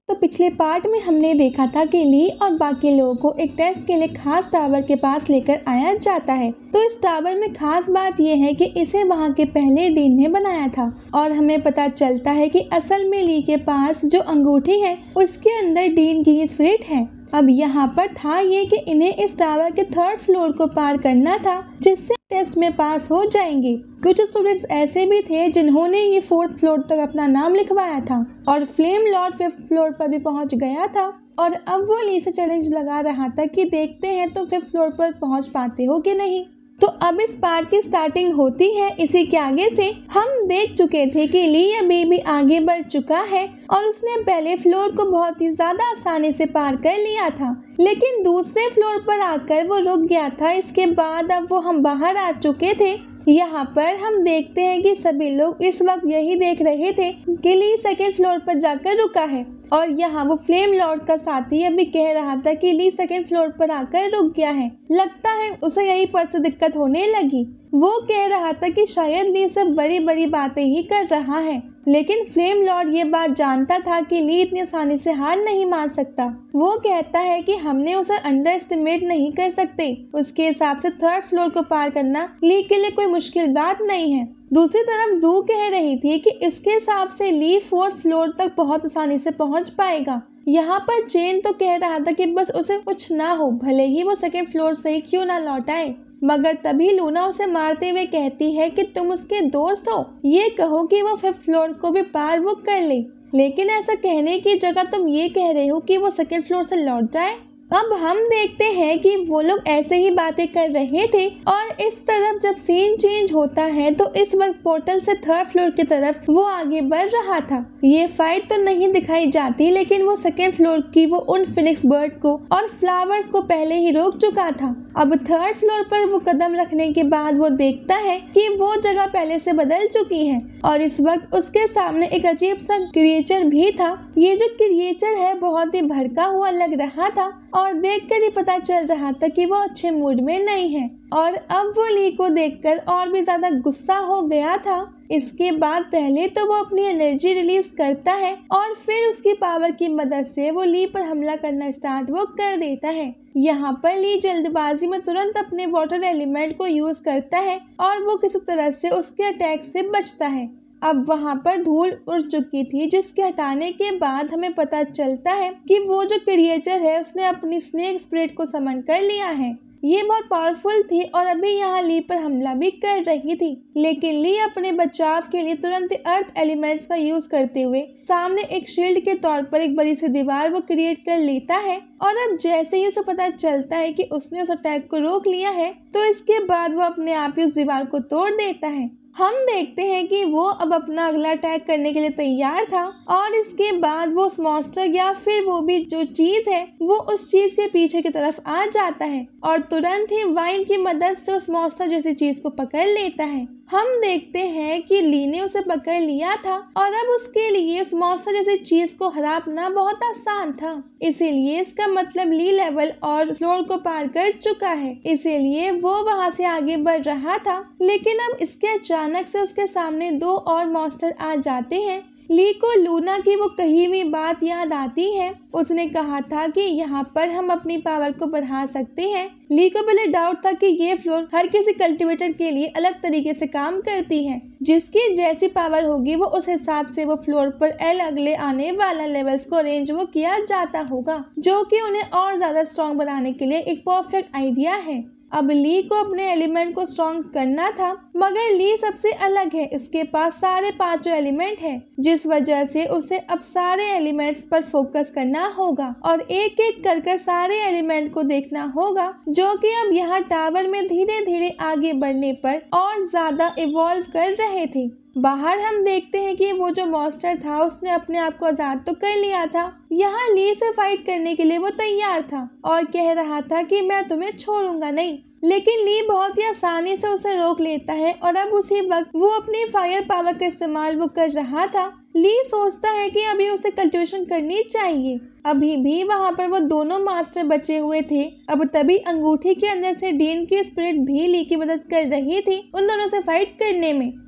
तो पिछले पार्ट में हमने देखा था कि ली और बाकी लोगों को एक टेस्ट के लिए खास टावर के पास लेकर आया जाता है। तो इस टावर में खास बात यह है कि इसे वहां के पहले डीन ने बनाया था और हमें पता चलता है कि असल में ली के पास जो अंगूठी है उसके अंदर डीन की स्पिरिट है। अब यहाँ पर था ये कि इन्हें इस टावर के 3rd फ्लोर को पार करना था जिससे टेस्ट में पास हो जाएंगे। कुछ स्टूडेंट्स ऐसे भी थे जिन्होंने ये 4th फ्लोर तक अपना नाम लिखवाया था और फ्लेम लॉर्ड 5th फ्लोर पर भी पहुंच गया था और अब वो ली से चैलेंज लगा रहा था कि देखते हैं तुम 5th फ्लोर पर पहुंच पाते हो कि नहीं। तो अब इस पार्ट की स्टार्टिंग होती है। इसी के आगे से हम देख चुके थे कि ली अभी भी आगे बढ़ चुका है और उसने पहले फ्लोर को बहुत ही ज्यादा आसानी से पार कर लिया था, लेकिन दूसरे फ्लोर पर आकर वो रुक गया था। इसके बाद अब वो हम बाहर आ चुके थे। यहाँ पर हम देखते हैं कि सभी लोग इस वक्त यही देख रहे थे कि ली 2nd फ्लोर पर जाकर रुका है और यहाँ वो फ्लेम लॉर्ड का साथी अभी कह रहा था कि ली 2nd फ्लोर पर आकर रुक गया है, लगता है उसे यही पर से दिक्कत होने लगी। वो कह रहा था कि शायद ली सब बड़ी बड़ी बातें ही कर रहा है, लेकिन फ्लेम लॉर्ड ये बात जानता था कि ली इतनी आसानी से हार नहीं मान सकता। वो कहता है कि हमने उसे अंडर एस्टिमेट नहीं कर सकते, उसके हिसाब से 3rd फ्लोर को पार करना ली के लिए कोई मुश्किल बात नहीं है। दूसरी तरफ जू कह रही थी कि इसके हिसाब से ली 4th फ्लोर तक बहुत आसानी से पहुंच पाएगा। यहाँ पर चेन तो कह रहा था कि बस उसे कुछ ना हो, भले ही वो 2nd फ्लोर से ही क्यों ना लौट आए। मगर तभी लूना उसे मारते हुए कहती है कि तुम उसके दोस्त हो, ये कहो कि वो 5th फ्लोर को भी पार वो कर ले, लेकिन ऐसा कहने की जगह तुम ये कह रहे हो कि वो 2nd फ्लोर से लौट जाए। अब हम देखते हैं कि वो लोग ऐसे ही बातें कर रहे थे और इस तरफ जब सीन चेंज होता है तो इस वक्त पोर्टल से 3rd फ्लोर की तरफ वो आगे बढ़ रहा था। ये फाइट तो नहीं दिखाई जाती, लेकिन वो 2nd फ्लोर की वो उन फिनिक्स बर्ड को और फ्लावर्स को पहले ही रोक चुका था। अब 3rd फ्लोर पर वो कदम रखने के बाद वो देखता है कि वो जगह पहले से बदल चुकी है और इस वक्त उसके सामने एक अजीब सा क्रिएचर भी था। ये जो क्रिएचर है बहुत ही भड़का हुआ लग रहा था और देखकर ही पता चल रहा था कि वो अच्छे मूड में नहीं है और अब वो ली को देखकर और भी ज्यादा गुस्सा हो गया था। इसके बाद पहले तो वो अपनी एनर्जी रिलीज करता है और फिर उसकी पावर की मदद से वो ली पर हमला करना स्टार्ट वो कर देता है। यहाँ पर ली जल्दबाजी में तुरंत अपने वाटर एलिमेंट को यूज करता है और वो किसी तरह से उसके अटैक से बचता है। अब वहाँ पर धूल उड़ चुकी थी, जिसके हटाने के बाद हमें पता चलता है कि वो जो क्रिएचर है उसने अपनी स्नेक स्पिरिट को समन कर लिया है। ये बहुत पावरफुल थी और अभी यहाँ ली पर हमला भी कर रही थी, लेकिन ली अपने बचाव के लिए तुरंत अर्थ एलिमेंट्स का यूज करते हुए सामने एक शील्ड के तौर पर एक बड़ी सी दीवार वो क्रिएट कर लेता है और अब जैसे ही उसे पता चलता है कि उसने उस अटैक को रोक लिया है तो इसके बाद वो अपने आप ही उस दीवार को तोड़ देता है। हम देखते हैं कि वो अब अपना अगला अटैक करने के लिए तैयार था और इसके बाद वो उस मॉन्स्टर या फिर वो भी जो चीज है वो उस चीज के पीछे की तरफ आ जाता है और तुरंत ही वाइन की मदद से उस मॉन्स्टर जैसी चीज को पकड़ लेता है। हम देखते हैं कि ली ने उसे पकड़ लिया था और अब उसके लिए उस मॉन्स्टर जैसी चीज को हरा पाना बहुत आसान था, इसीलिए इसका मतलब ली लेवल और फ्लोर को पार कर चुका है, इसीलिए वो वहां से आगे बढ़ रहा था। लेकिन अब इसके अचानक से उसके सामने 2 और मॉन्स्टर आ जाते हैं। ली को लूना की वो कही हुई बात याद आती है। उसने कहा था कि यहाँ पर हम अपनी पावर को बढ़ा सकते हैं। ली को पहले डाउट था कि ये फ्लोर हर किसी कल्टीवेटर के लिए अलग तरीके से काम करती है, जिसकी जैसी पावर होगी वो उस हिसाब से वो फ्लोर पर अगले आने वाला लेवल्स को अरेंज वो किया जाता होगा, जो कि उन्हें और ज्यादा स्ट्रॉन्ग बनाने के लिए एक परफेक्ट आइडिया है। अब ली को अपने एलिमेंट को स्ट्रॉन्ग करना था, मगर ली सबसे अलग है, उसके पास सारे 5 एलिमेंट हैं, जिस वजह से उसे अब सारे एलिमेंट्स पर फोकस करना होगा और एक एक कर सारे एलिमेंट को देखना होगा, जो कि अब यहाँ टावर में धीरे धीरे आगे बढ़ने पर और ज्यादा इवॉल्व कर रहे थे। बाहर हम देखते हैं कि वो जो मॉन्स्टर था उसने अपने आप को आजाद तो कर लिया था। यहाँ ली से फाइट करने के लिए वो तैयार था और कह रहा था कि मैं तुम्हें छोड़ूंगा नहीं, लेकिन ली बहुत ही आसानी से उसे रोक लेता है और अब उसी वक्त वो अपनी फायर पावर का इस्तेमाल वो कर रहा था। ली सोचता है कि अभी उसे कल्टीवेशन करनी चाहिए। अभी भी वहाँ पर वो दोनों मास्टर बचे हुए थे। अब तभी अंगूठी के अंदर से डीन की स्पिरिट भी ली की मदद कर रही थी उन दोनों से फाइट करने में,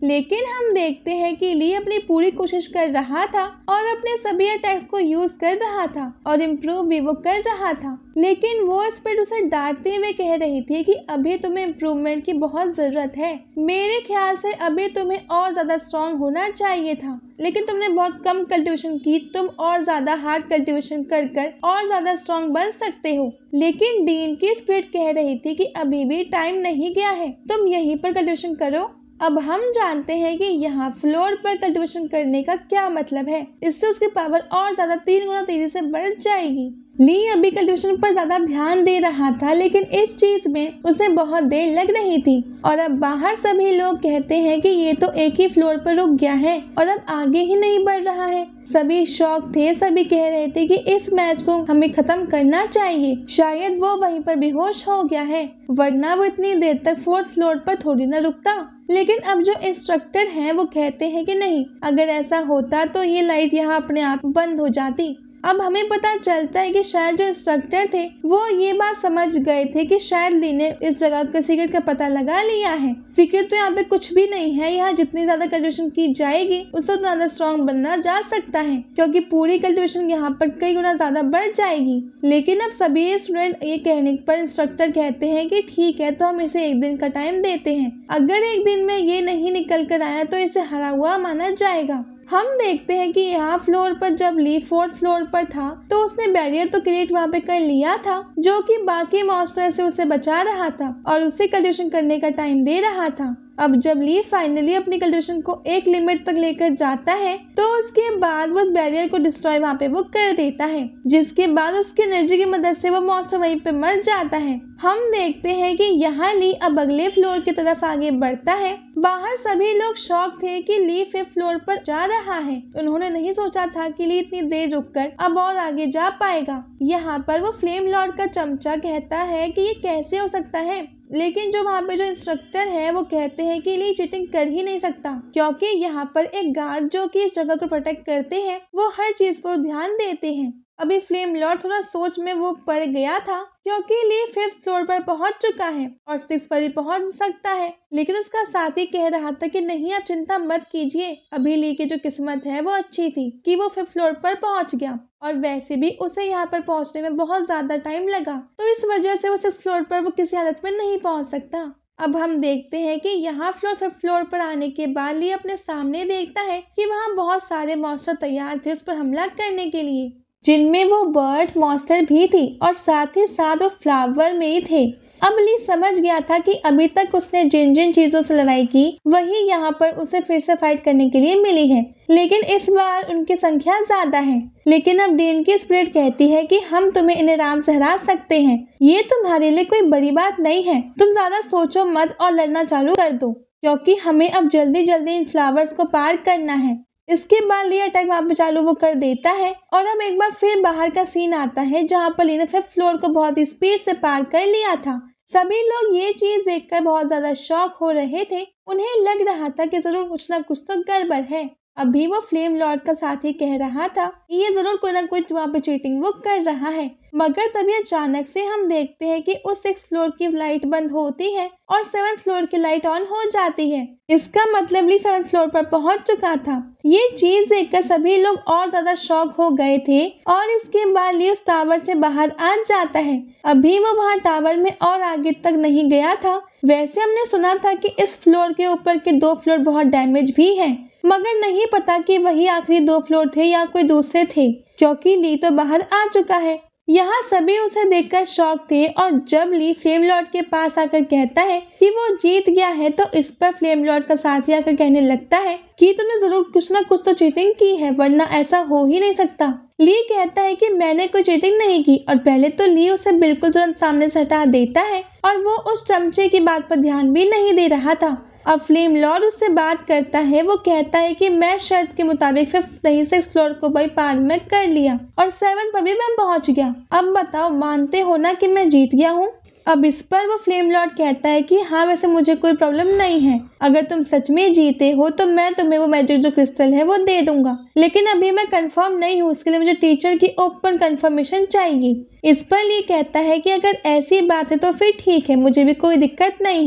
लेकिन हम देखते हैं कि ली अपनी पूरी कोशिश कर रहा था और अपने सभी अटैक्स को यूज कर रहा था और इम्प्रूव भी वो कर रहा था, लेकिन वो स्पिरिट उसे डांटते हुए कह रही थी कि अभी तुम्हें इम्प्रूवमेंट की बहुत जरूरत है। मेरे ख्याल से अभी तुम्हें और ज्यादा स्ट्रॉन्ग होना चाहिए था, लेकिन तुमने बहुत कम कल्टीवेशन की। तुम और ज्यादा हार्ड कल्टीवेशन कर कर और ज्यादा स्ट्रॉन्ग बन सकते हो। लेकिन डीन की स्पिरिट कह रही थी कि अभी भी टाइम नहीं गया है, तुम यहीं पर कल्टीवेशन करो। अब हम जानते हैं कि यहाँ फ्लोर पर कल्टीवेशन करने का क्या मतलब है। इससे उसकी पावर और ज्यादा 3 गुना तेजी से बढ़ जाएगी। ली अभी कल्टीवेशन पर ज्यादा ध्यान दे रहा था, लेकिन इस चीज में उसे बहुत देर लग रही थी और अब बाहर सभी लोग कहते हैं कि ये तो एक ही फ्लोर पर रुक गया है और अब आगे ही नहीं बढ़ रहा है। सभी शॉक थे, सभी कह रहे थे कि इस मैच को हमें खत्म करना चाहिए। शायद वो वहीं पर बेहोश हो गया है, वरना वो इतनी देर तक 4th फ्लोर पर थोड़ी ना रुकता। लेकिन अब जो इंस्ट्रक्टर हैं वो कहते हैं कि नहीं, अगर ऐसा होता तो ये लाइट यहाँ अपने आप बंद हो जाती। अब हमें पता चलता है कि शायद जो इंस्ट्रक्टर थे वो ये बात समझ गए थे कि शायद ली ने इस जगह के सीक्रेट का पता लगा लिया है। सीक्रेट तो यहाँ पे कुछ भी नहीं है। यहाँ जितनी ज्यादा कल्टीवेशन की जाएगी उससे उतना ज्यादा स्ट्रॉन्ग बनना जा सकता है, क्योंकि पूरी कल्टीवेशन यहाँ पर कई गुना ज्यादा बढ़ जाएगी। लेकिन अब सभी स्टूडेंट ये कहने पर इंस्ट्रक्टर कहते हैं कि ठीक है, तो हम इसे 1 दिन का टाइम देते हैं। अगर 1 दिन में ये नहीं निकल कर आया तो इसे हारा हुआ माना जाएगा। हम देखते हैं कि यहाँ फ्लोर पर जब ली 4th फ्लोर पर था तो उसने बैरियर तो क्रिएट वहाँ पे कर लिया था, जो कि बाकी मॉन्स्टर से उसे बचा रहा था और उसे कल्टीवेशन करने का टाइम दे रहा था। अब जब ली फाइनली अपनी कल्टीवेशन को एक लिमिट तक लेकर जाता है तो उसके बाद वो उस बैरियर को डिस्ट्रॉय वहाँ पे वो कर देता है, जिसके बाद उसकी एनर्जी की मदद से वो मॉन्स्टर वहीं पे मर जाता है। हम देखते हैं कि यहाँ ली अब अगले फ्लोर की तरफ आगे बढ़ता है। बाहर सभी लोग शॉक थे कि ली 5th फ्लोर पर जा रहा है। उन्होंने नहीं सोचा था कि ली इतनी देर रुककर अब और आगे जा पाएगा। यहाँ पर वो फ्लेम लॉर्ड का चमचा कहता है कि ये कैसे हो सकता है, लेकिन जो वहाँ पे जो इंस्ट्रक्टर है वो कहते हैं कि ली चीटिंग कर ही नहीं सकता, क्योंकि यहाँ पर एक गार्ड जो कि इस जगह को प्रोटेक्ट करते हैं वो हर चीज पर ध्यान देते हैं। अभी फ्लेम लॉर्ड थोड़ा सोच में वो पड़ गया था, क्योंकि ली 5th फ्लोर पर पहुंच चुका है और 6th पर भी पहुंच सकता है। लेकिन उसका साथी कह रहा था कि नहीं, आप चिंता मत कीजिए, अभी ली की जो किस्मत है वो अच्छी थी कि वो 5th फ्लोर पर पहुंच गया, और वैसे भी उसे यहाँ पर पहुंचने में बहुत ज्यादा टाइम लगा, तो इस वजह से वो 6th फ्लोर पर वो किसी हालत में नहीं पहुंच सकता। अब हम देखते हैं कि यहाँ 5th फ्लोर पर आने के बाद ली अपने सामने देखता है कि वहाँ बहुत सारे मॉन्स्टर तैयार थे उस पर हमला करने के लिए, जिनमें वो बर्ड मॉन्स्टर भी थी और साथ ही साथ वो फ्लावर में ही थे। अब ली समझ गया था कि अभी तक उसने जिन जिन चीजों से लड़ाई की वही यहाँ पर उसे फिर से फाइट करने के लिए मिली है, लेकिन इस बार उनकी संख्या ज्यादा है। लेकिन अब डीन की स्पिरिट कहती है कि हम तुम्हें इन आराम से हरा सकते हैं, ये तुम्हारे लिए कोई बड़ी बात नहीं है, तुम ज्यादा सोचो मत और लड़ना चालू कर दो, क्योंकि हमें अब जल्दी जल्दी इन फ्लावर्स को पार करना है। इसके बाद ली अटैक वहाँ पे चालू वो कर देता है और अब एक बार फिर बाहर का सीन आता है जहाँ पर ली ने 5th फ्लोर को बहुत ही स्पीड से पार कर लिया था। सभी लोग ये चीज देखकर बहुत ज्यादा शॉक हो रहे थे। उन्हें लग रहा था कि जरूर कुछ ना कुछ तो गड़बड़ है। अभी वो फ्लेम लॉर्ड का साथी कह रहा था ये जरूर कोई ना कोई वहाँ पे चीटिंग वो कर रहा है, मगर तभी अचानक से हम देखते हैं कि उस 6th फ्लोर की लाइट बंद होती है और 7th फ्लोर की लाइट ऑन हो जाती है। इसका मतलब ली 7th फ्लोर पर पहुंच चुका था। ये चीज देखकर सभी लोग और ज्यादा शॉक हो गए थे और इसके बाद ली उस टावर से बाहर आ जाता है। अभी वो वहाँ टावर में और आगे तक नहीं गया था। वैसे हमने सुना था कि इस फ्लोर के ऊपर के 2 फ्लोर बहुत डैमेज भी हैं, मगर नहीं पता कि वही आखिरी 2 फ्लोर थे या कोई दूसरे थे, क्योंकि ली तो बाहर आ चुका है। यहाँ सभी उसे देखकर शॉक थे और जब ली फ्लेम लॉर्ड के पास आकर कहता है कि वो जीत गया है तो इस पर फ्लेम लॉर्ड का साथी आकर कहने लगता है कि तुमने जरूर कुछ ना कुछ तो चीटिंग की है, वरना ऐसा हो ही नहीं सकता। ली कहता है कि मैंने कोई चीटिंग नहीं की और पहले तो ली उसे बिल्कुल तुरंत सामने से हटा देता है और वो उस चमचे की बात पर ध्यान भी नहीं दे रहा था। अब फ्लेम लॉर्ड उससे बात करता है। वो कहता है कि मैं शर्त के मुताबिक 5th नहीं 6th फ्लोर को भी पार में कर लिया और 7th पर भी मैं पहुंच गया। अब बताओ, मानते हो ना कि मैं जीत गया हूँ? अब इस पर वो फ्लेम लॉर्ड कहता है कि हाँ, वैसे मुझे कोई प्रॉब्लम नहीं है, अगर तुम सच में जीते हो तो मैं तुम्हें वो मैजिक जो क्रिस्टल है वो दे दूंगा, लेकिन अभी मैं कंफर्म नहीं हूँ, इसके लिए मुझे टीचर की ओपन कंफर्मेशन चाहिए। इस पर ली कहता है कि अगर ऐसी बात है तो फिर ठीक है, मुझे भी कोई दिक्कत नहीं है।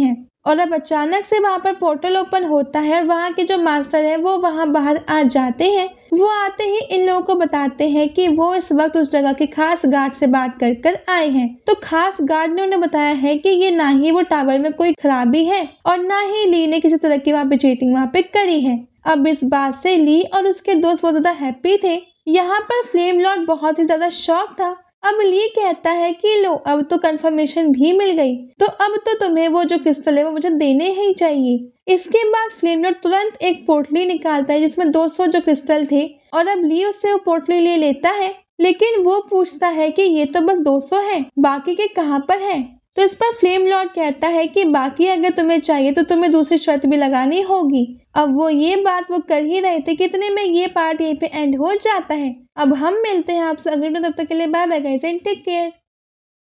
और अब अचानक से वहाँ पर पोर्टल ओपन होता है और वहाँ के जो मास्टर है वो वहाँ बाहर आ जाते हैं। वो आते ही इन लोगों को बताते हैं कि वो इस वक्त उस जगह के खास गार्ड से बात कर कर आए हैं। तो खास गार्ड ने उन्हें बताया है कि ये ना ही वो टावर में कोई खराबी है और ना ही ली ने किसी तरह की वहाँ पे चीटिंग वहाँ पे करी है। अब इस बात से ली और उसके दोस्त बहुत ज्यादा हैप्पी थे। यहाँ पर फ्लेम लॉर्ड बहुत ही ज्यादा शॉक था। अब ली कहता है कि लो अब तो कंफर्मेशन भी मिल गई, तो अब तो तुम्हें वो जो क्रिस्टल है वो मुझे देने ही चाहिए। इसके बाद फ्लेम लॉर्ड तुरंत एक पोटली निकालता है जिसमें 200 जो क्रिस्टल थे और अब ली उससे वो पोटली ले लेता है। लेकिन वो पूछता है कि ये तो बस 200 हैं, बाकी के कहाँ पर हैं? तो इस पर फ्लेम लॉर्ड कहता है कि बाकी अगर तुम्हें चाहिए तो तुम्हें दूसरी शर्त भी लगानी होगी। अब वो ये बात वो कर ही रहे थे कि इतने में ये पार्ट यहीं पे एंड हो जाता है। अब हम मिलते हैं आपसे अगले, तब तक के लिए bye bye guys and take care.